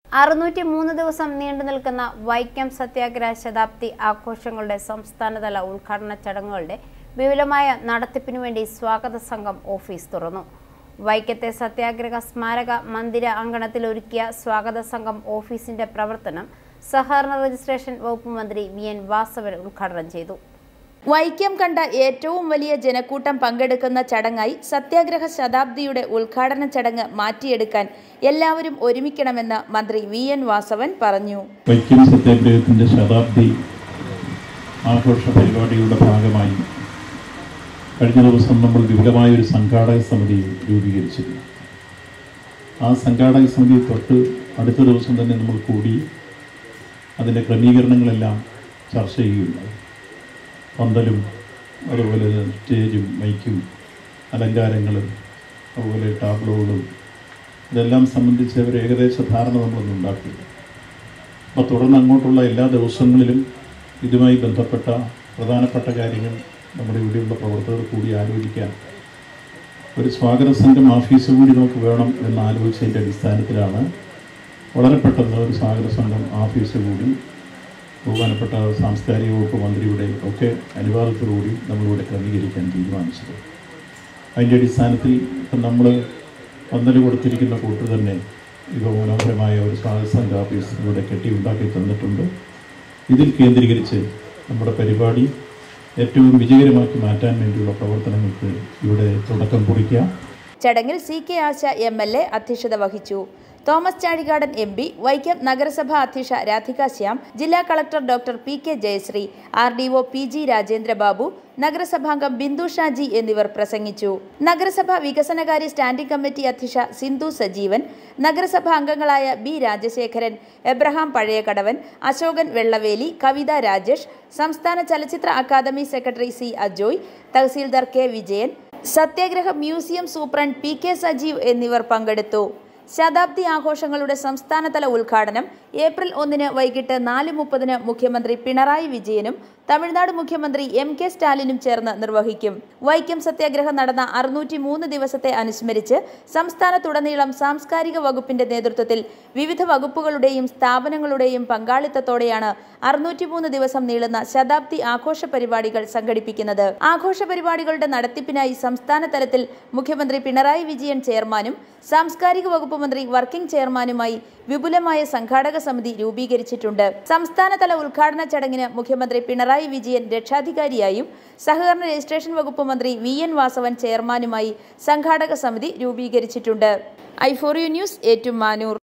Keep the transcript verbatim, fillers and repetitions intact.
അറുന്നൂറ്റി മൂന്ന് ദിവസം നീണ്ടു നിൽക്കുന്ന വൈക്കം സത്യാഗ്രഹ ശതാബ്ദി ആഘോഷങ്ങളുടെ സംസ്ഥാനതല ഉദ്ഘാടന ചടങ്ങുകളുടെ വിപുലമായ നടത്തിപ്പിനു വേണ്ടി സ്വാഗത സംഘം ഓഫീസ് തുറന്നു. വൈക്കത്തെ സത്യാഗ്രഹ സ്മാരക മന്ദിര അങ്കണത്തിൽ ഒരുക്കിയ സ്വാഗത സംഘം ഓഫീസിന്റെ പ്രവർത്തനം സഹകരണ രജിസ്ട്രേഷൻ വകുപ്പ് മന്ത്രി വി എൻ വാസവൻ ഉദ്ഘാടനം ചെയ്തു. വൈക്കം കണ്ട ഏറ്റവും വലിയ ജനക്കൂട്ടം പങ്കെടുക്കുന്ന ചടങ്ങായി സത്യാഗ്രഹ ശതാബ്ദിയുടെ ഉദ്ഘാടന ചടങ്ങ് മാറ്റിയെടുക്കാൻ എല്ലാവരും ഒരുമിക്കണമെന്ന് മന്ത്രി വി എൻ വാസവൻ പറഞ്ഞു. വൈക്കം സത്യാഗ്രഹത്തിന്റെ ശതാബ്ദി ആഘോഷ പരിപാടിയുടെ ഭാഗമായി കഴിഞ്ഞ ദിവസം നമ്മൾ വിപുലമായ ഒരു സംഘാടക സമിതി രൂപീകരിച്ചിരുന്നു. ആ സംഘാടക സമിതി തൊട്ട് അടുത്ത ദിവസം തന്നെ നമ്മൾ കൂടി അതിൻ്റെ ക്രമീകരണങ്ങളെല്ലാം ചർച്ച ചെയ്യുകയുണ്ടായി. പന്തലും അതുപോലെ സ്റ്റേജും മൈക്കും അലങ്കാരങ്ങളും അതുപോലെ ടാബ്ലോകളും ഇതെല്ലാം സംബന്ധിച്ച് ഒരു ഏകദേശ ധാരണ നമ്മളൊന്നും ഉണ്ടാക്കി. അപ്പോൾ തുടർന്ന് അങ്ങോട്ടുള്ള എല്ലാ ദിവസങ്ങളിലും ഇതുമായി ബന്ധപ്പെട്ട പ്രധാനപ്പെട്ട കാര്യങ്ങൾ നമ്മുടെ ഇവിടെയുള്ള പ്രവർത്തകർ കൂടി ആലോചിക്കാൻ ഒരു സ്വാഗത സംഘം ഓഫീസ് കൂടി നമുക്ക് വേണം എന്ന് ആലോചിച്ചതിൻ്റെ അടിസ്ഥാനത്തിലാണ് വളരെ പെട്ടെന്ന് ഒരു സ്വാഗത സംഘം ഓഫീസ് കൂടി ബഹുമാനപ്പെട്ട സാംസ്കാരിക വകുപ്പ് മന്ത്രിയുടെ ഒക്കെ അനുവാദത്തോടുകൂടി നമ്മളിവിടെ ക്രമീകരിക്കാൻ തീരുമാനിച്ചത്. അതിൻ്റെ അടിസ്ഥാനത്തിൽ ഇപ്പം നമ്മൾ പന്തല് കൊടുത്തിരിക്കുന്ന കൂട്ട് തന്നെ ഇപ്പോൾ മനോഹരമായ ഒരു സ്വാഗത സംഘ ഓഫീസ് ഇവിടെ കെട്ടിയുണ്ടാക്കി തന്നിട്ടുണ്ട്. ഇതിൽ കേന്ദ്രീകരിച്ച് നമ്മുടെ പരിപാടി ഏറ്റവും വിജയകരമാക്കി മാറ്റാൻ വേണ്ടിയുള്ള പ്രവർത്തനങ്ങൾക്ക് ഇവിടെ തുടക്കം കുറിക്കാം. ചടങ്ങിൽ C K Asha M L A അധ്യക്ഷത വഹിച്ചു. തോമസ് ചാഴികാടൻ എം പി, വൈക്കം നഗരസഭാ അധ്യക്ഷ രാധിക ശ്യാം, ജില്ലാ collector doctor P K Jayasree, R D O P G Rajendrababu, നഗരസഭാംഗം ബിന്ദു ഷാജി എന്നിവർ പ്രസംഗിച്ചു. നഗരസഭാ വികസനകാര്യ സ്റ്റാൻഡിംഗ് കമ്മിറ്റി അധ്യക്ഷ സിന്ധു സജീവൻ, നഗരസഭാ അംഗങ്ങളായ ബി രാജശേഖരൻ, എബ്രഹാം പഴയകടവൻ, അശോകൻ വെള്ളവേലി, കവിത രാജേഷ്, സംസ്ഥാന ചലച്ചിത്ര academy secretary C Ajoy, tahsildar K Vijayan, satyagraha museum superintendent P K Sajeev എന്നിവർ പങ്കെടുത്തു. ശതാബ്ദി ആഘോഷങ്ങളുടെ സംസ്ഥാനതല ഉദ്ഘാടനം ഏപ്രിൽ ഒന്നിന് വൈകിട്ട് നാല് മുപ്പതിന് മുഖ്യമന്ത്രി പിണറായി വിജയനും തമിഴ്നാട് മുഖ്യമന്ത്രി എം കെ സ്റ്റാലിനും ചേർന്ന് നിർവഹിക്കും. വൈക്കം സത്യാഗ്രഹം നടന്ന അറുന്നൂറ്റി മൂന്ന് ദിവസത്തെ അനുസ്മരിച്ച് സംസ്ഥാനത്തുടനീളം സാംസ്കാരിക വകുപ്പിന്റെ നേതൃത്വത്തിൽ വിവിധ വകുപ്പുകളുടെയും സ്ഥാപനങ്ങളുടെയും പങ്കാളിത്തത്തോടെയാണ് അറുന്നൂറ്റി മൂന്ന് ദിവസം നീളുന്ന ശതാബ്ദി ആഘോഷ പരിപാടികൾ സംഘടിപ്പിക്കുന്നത്. ആഘോഷ പരിപാടികളുടെ നടത്തിപ്പിനായി സംസ്ഥാന തലത്തിൽ മുഖ്യമന്ത്രി പിണറായി വിജയൻ ചെയർമാനും സാംസ്കാരിക വകുപ്പ് മന്ത്രി വർക്കിംഗ് ചെയർമാനുമായി വിപുലമായ സംഘാടക സമിതി രൂപീകരിച്ചിട്ടുണ്ട്. സംസ്ഥാനതല ഉദ്ഘാടന ചടങ്ങിന് മുഖ്യമന്ത്രി പിണറായി വിജയൻ രക്ഷാധികാരിയായും സഹകരണ രജിസ്ട്രേഷൻ വകുപ്പ് മന്ത്രി വി എൻ വാസവൻ ചെയർമാനുമായി സംഘാടക സമിതി രൂപീകരിച്ചിട്ടുണ്ട്. I four you news, Ettumanoor.